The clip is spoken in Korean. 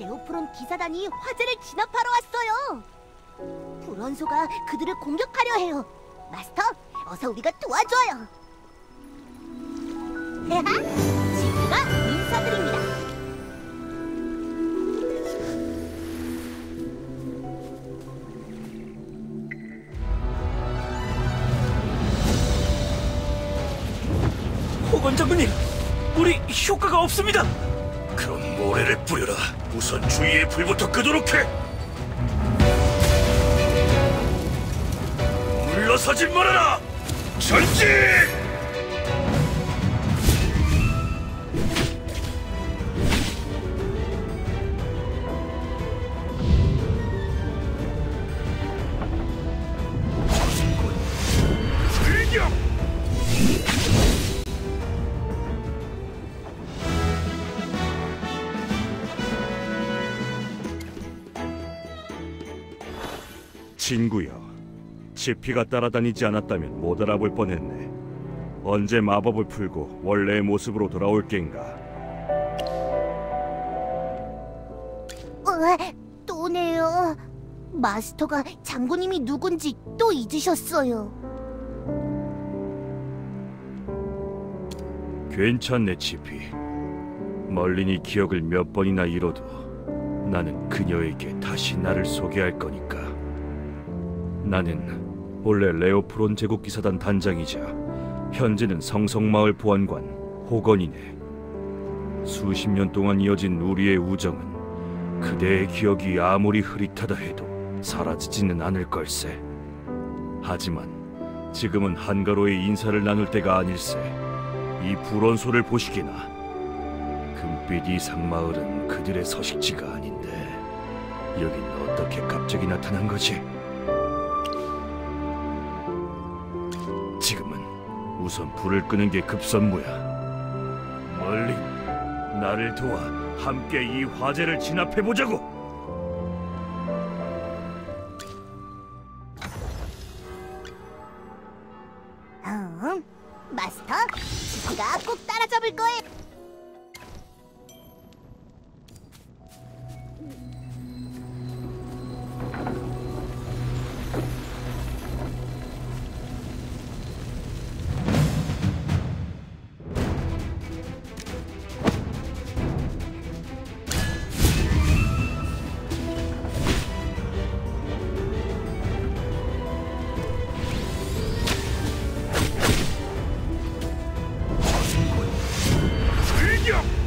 레오프론 기사단이 화재를 진압하러 왔어요. 불원소가 그들을 공격하려 해요. 마스터, 어서 우리가 도와줘요. 지구가 인사드립니다. 호건 장군님, 우리 효과가 없습니다. 그럼 모래를 뿌려라. 우선 주위의 불부터 끄도록 해. 물러서지 말아라. 전진! 출격! 친구여, 지피가 따라다니지 않았다면 못 알아볼 뻔했네. 언제 마법을 풀고 원래의 모습으로 돌아올 겐가? 또네요. 마스터가 장군님이 누군지 또 잊으셨어요. 괜찮네, 지피. 멀린이 기억을 몇 번이나 잃어도 나는 그녀에게 다시 나를 소개할 거니까. 나는 원래 레오프론 제국기사단 단장이자 현재는 성성마을 보안관 호건이네. 수십 년 동안 이어진 우리의 우정은 그대의 기억이 아무리 흐릿하다 해도 사라지지는 않을 걸세. 하지만 지금은 한가로이 인사를 나눌 때가 아닐세. 이 불원소를 보시기나. 금빛 이상마을은 그들의 서식지가 아닌데 여긴 어떻게 갑자기 나타난 거지? 지금은 우선 불을 끄는 게 급선무야. 멀리 나를 도와 함께 이 화재를 진압해보자고. 마스터, 지피가 꼭 따라잡을 거예요. 출격!